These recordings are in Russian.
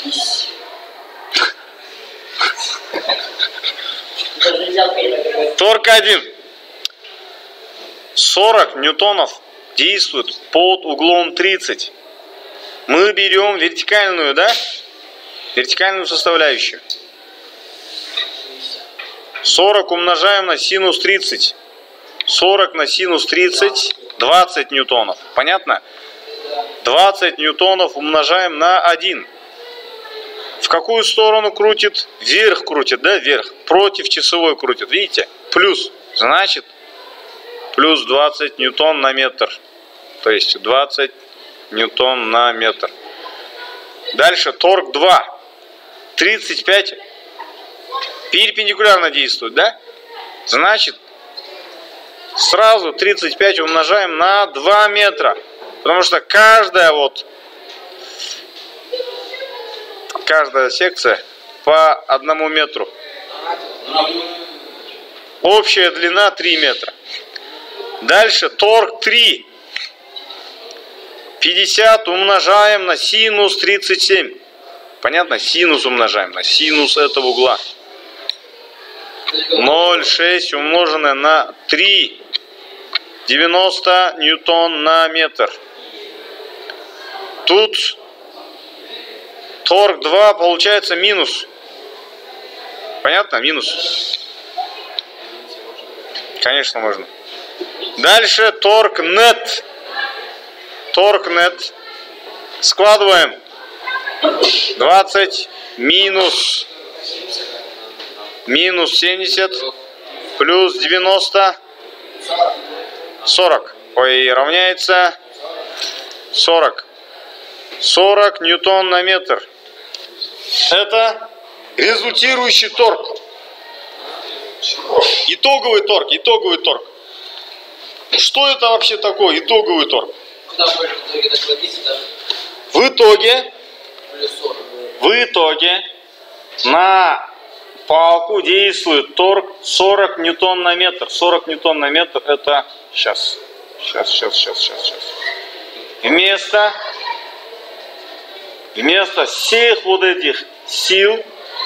Торг 1. 40 ньютонов действует под углом 30. Мы берем вертикальную, да? Вертикальную составляющую. 40 умножаем на синус 30. 40 на синус 30, 20 ньютонов. Понятно? 20 ньютонов умножаем на 1. В какую сторону крутит? Вверх крутит, да? Вверх. Против часовой крутит. Видите? Плюс. Значит, плюс 20 ньютон на метр. То есть 20 ньютон на метр. Дальше торг 2. 35 перпендикулярно действует, да? Значит, сразу 35 умножаем на 2 метра. Потому что каждая секция по 1 метру. Общая длина 3 метра. Дальше торг 3. 50 умножаем на синус 37. Понятно? Синус умножаем на синус этого угла. 0,6 умноженное на 3. 90 ньютон на метр. Тут торг 2 получается минус. Понятно? Минус. Конечно, можно. Дальше торг нет. Торг нет. Складываем. 20 минус 70 плюс 90 40. Ой, равняется 40. 40 ньютон на метр. Это результирующий торг. Итоговый торг. Итоговый торг. Что это вообще такое? Итоговый торг. В итоге на палку действует торг 40 ньютон на метр. 40 ньютон на метр это сейчас. Вместо всех вот этих сил,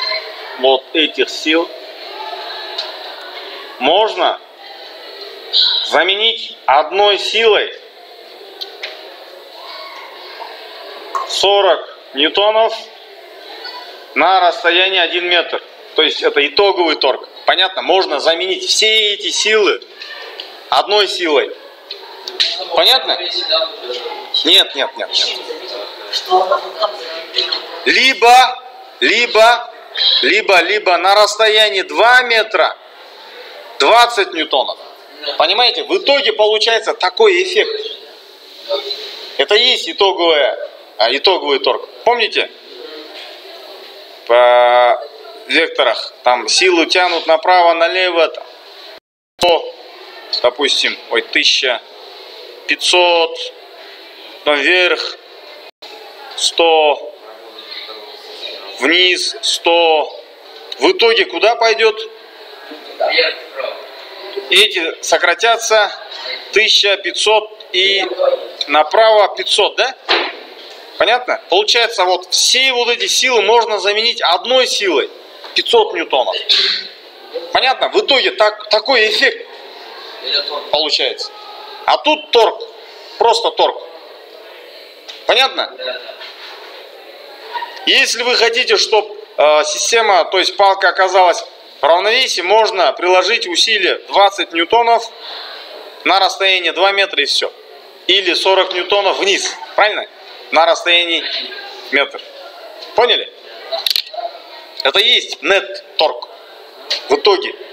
можно заменить одной силой 40 ньютонов на расстоянии 1 метр. То есть это итоговый торг. Понятно? Можно заменить все эти силы одной силой. Понятно? Нет. Либо на расстоянии 2 метра 20 ньютонов. Понимаете? В итоге получается такой эффект. Это и есть итоговый торг. Помните? По векторах там силу тянут направо, налево. Допустим, 1500 вверх, 100 вниз, 100. В итоге куда пойдет? Эти сократятся 1500 и направо 500, да? Понятно? Получается, все эти силы можно заменить одной силой 500 ньютонов. Понятно? В итоге такой эффект получается. А тут торг. Просто торг. Понятно? Если вы хотите, чтобы система, то есть палка оказалась в равновесии, можно приложить усилие 20 ньютонов на расстоянии 2 метра и все. Или 40 ньютонов вниз. Правильно? На расстоянии метр. Поняли? Это и есть нет торг. В итоге.